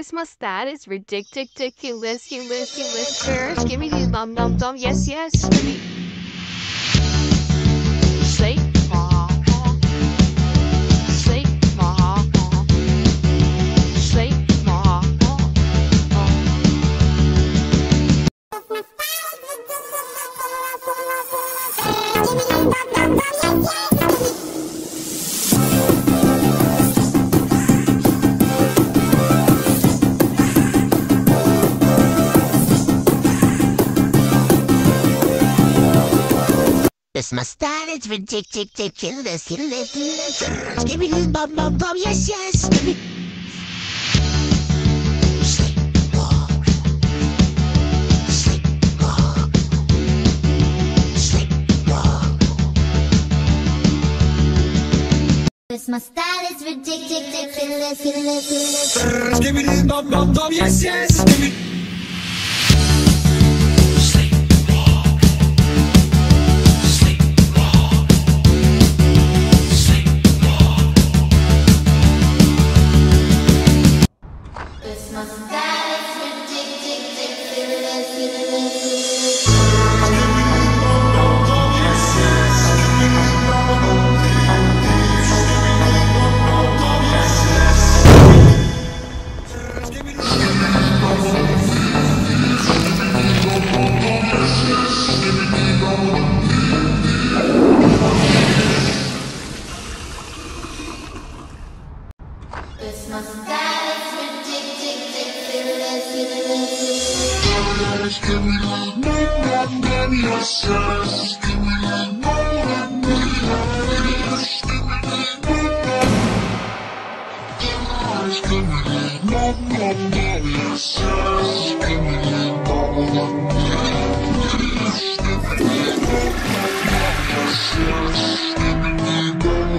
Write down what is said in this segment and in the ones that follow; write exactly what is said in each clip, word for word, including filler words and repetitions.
Christmas that is ridiculous, ridiculous, ridiculous. First, give me the dum dum dum. Yes, yes. Give me. Say, ma, ma. Say, ma, ma. Say, ma, ma. Christmas style is ridiculous, ridiculous, ridiculous. Give me this bum bum bum, yes, yes. Give me. Sleepwalk. Sleepwalk. Sleepwalk. Christmas style is ridiculous, ridiculous, ridiculous. Skibidi dum dum dum, yes, yes. Give me. Christmas style is ridiculous, ridiculous. Christmas style is ridiculous, ridiculous. Give me like dum dum dum, yes, yes. Give me like dum dum dum, yes. Give me like dum dum. Give me like dum dum dum, yes, yes. Give me like dum dum dum, yes. Give me like dum dum dum, yes, yes. Give me like dum dum.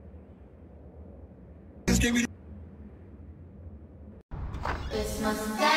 Christmas style.